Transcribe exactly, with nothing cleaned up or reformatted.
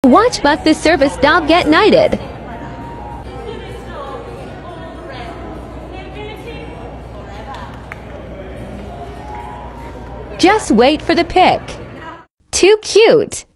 Watch but this service dog get knighted. Just wait for the pic. Too cute.